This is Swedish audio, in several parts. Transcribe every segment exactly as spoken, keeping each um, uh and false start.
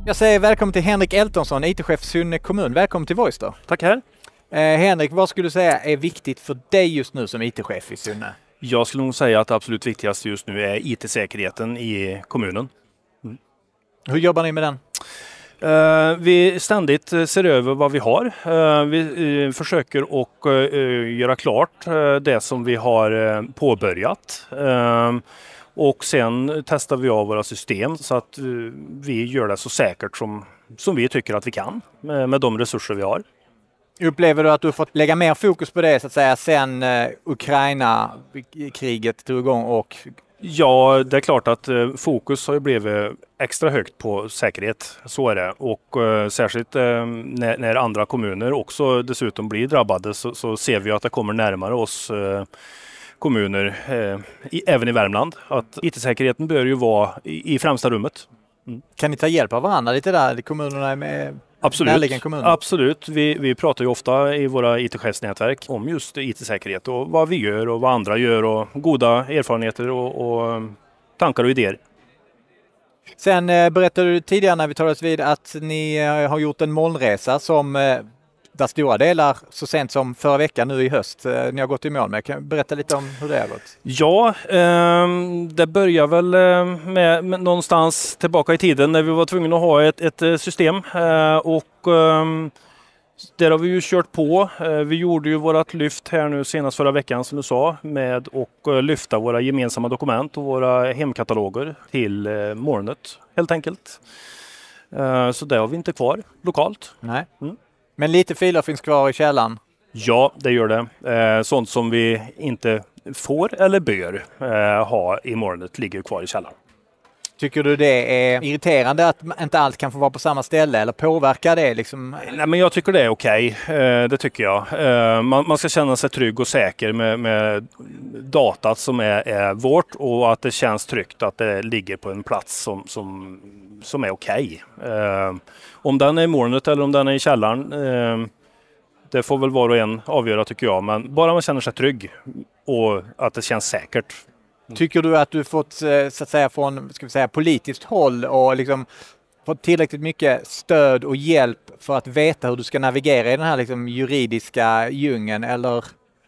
Jag säger välkommen till Henrik Eltonsson, I T-chef Sunne kommun. Välkommen till Voice. Tack här. Eh, Henrik, vad skulle du säga är viktigt för dig just nu som I T-chef i Sunne? Jag skulle nog säga att det absolut viktigaste just nu är I T-säkerheten i kommunen. Mm. Hur jobbar ni med den? Uh, vi ständigt ser över vad vi har. Uh, vi uh, försöker att uh, göra klart uh, det som vi har uh, påbörjat. Uh, och sen testar vi av våra system så att uh, vi gör det så säkert som, som vi tycker att vi kan med, med de resurser vi har. Upplever du att du har fått lägga mer fokus på det så att säga sen uh, Ukraina-kriget tog igång? Och... Ja, det är klart att eh, fokus har ju blivit extra högt på säkerhet, så är det. Och eh, särskilt eh, när, när andra kommuner också dessutom blir drabbade så, så ser vi att det kommer närmare oss eh, kommuner, eh, i, även i Värmland. Att I T-säkerheten bör ju vara i, i främsta rummet. Mm. Kan ni ta hjälp av varandra lite där? Kommunerna är med... Absolut, Absolut. Vi, vi pratar ju ofta i våra I T-chefsnätverk om just I T-säkerhet och vad vi gör och vad andra gör och goda erfarenheter och, och tankar och idéer. Sen eh, berättade du tidigare när vi talades vid att ni eh, har gjort en molnresa som eh, där stora delar så sent som förra veckan nu i höst. Eh, ni har gått i mål med. Kan du berätta lite om hur det har gått? Ja, eh, det börjar väl med, med någonstans tillbaka i tiden när vi var tvungna att ha ett, ett system eh, och eh, där har vi ju kört på. Eh, vi gjorde ju vårat lyft här nu senast förra veckan som du sa med att eh, lyfta våra gemensamma dokument och våra hemkataloger till eh, molnet helt enkelt. Eh, så det har vi inte kvar lokalt. Nej. Mm. Men lite filer finns kvar i källaren? Ja, det gör det. Eh, sånt som vi inte får eller bör eh, ha i molnet ligger kvar i källaren. Tycker du det är irriterande att inte allt kan få vara på samma ställe eller påverkar det? Liksom? Nej, men jag tycker det är okej. Eh, det tycker jag. Eh, man, man ska känna sig trygg och säker med, med datat som är, är vårt och att det känns tryggt att det ligger på en plats som, som, som är okej. Eh, om den är i molnet eller om den är i källaren, eh, det får väl var och en avgöra tycker jag. Men bara man känner sig trygg och att det känns säkert. Tycker du att du fått så att säga från ska vi säga, politiskt håll och liksom fått tillräckligt mycket stöd och hjälp för att veta hur du ska navigera i den här liksom, juridiska djungeln eller?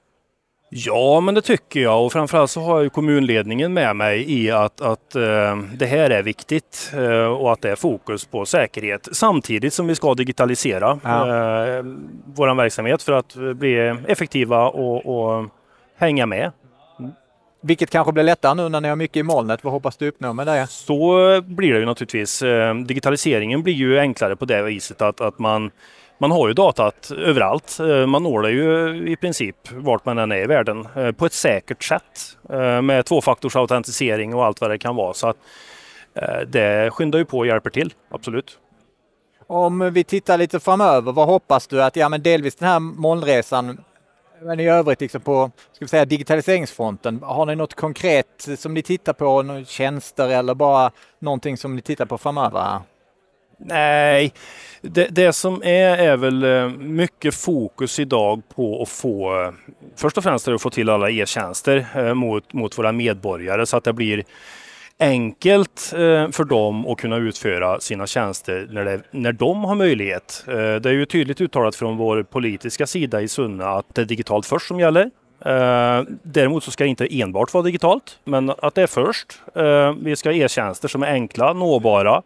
Ja, men det tycker jag och framförallt så har ju kommunledningen med mig i att, att uh, det här är viktigt uh, och att det är fokus på säkerhet samtidigt som vi ska digitalisera ja. uh, vår verksamhet för att bli effektiva och, och hänga med. Vilket kanske blir lättare nu när ni har mycket i molnet. Vad hoppas du uppnå med det? Så blir det ju naturligtvis. Digitaliseringen blir ju enklare på det viset att, att man, man har ju datat överallt. Man når det ju i princip vart man än är i världen på ett säkert sätt med tvåfaktorsautentisering och allt vad det kan vara. Så att det skyndar ju på och hjälper till, absolut. Om vi tittar lite framöver, vad hoppas du att ja, men delvis den här molnresan men i övrigt liksom på ska vi säga, digitaliseringsfronten, har ni något konkret som ni tittar på, några tjänster eller bara någonting som ni tittar på framöver? Nej, det, det som är är väl mycket fokus idag på att få, först och främst att få till alla e-tjänster mot, mot våra medborgare så att det blir enkelt för dem att kunna utföra sina tjänster när, det, när de har möjlighet. Det är ju tydligt uttalat från vår politiska sida i Sunne att det är digitalt först som gäller. Däremot så ska det inte enbart vara digitalt, men att det är först. Vi ska ha e-tjänster som är enkla, nåbara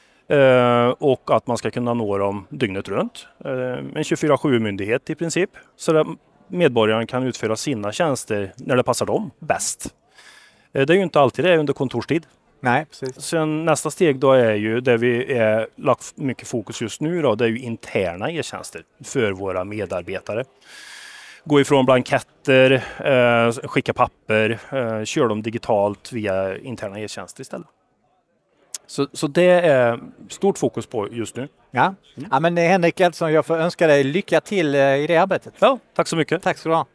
och att man ska kunna nå dem dygnet runt. En tjugofyra sju-myndighet i princip, så att medborgaren kan utföra sina tjänster när det passar dem bäst. Det är ju inte alltid det under kontorstid. Nej, precis. Sen nästa steg då är ju där vi är lagt mycket fokus just nu då, det är ju interna e-tjänster för våra medarbetare. Gå ifrån blanketter, eh, skicka papper, eh, kör dem digitalt via interna e-tjänster istället. Så, så det är stort fokus på just nu. Ja, mm. ja men Henrik Eltonsson, jag får önska dig lycka till i det arbetet. Ja, tack så mycket. Tack ska du ha.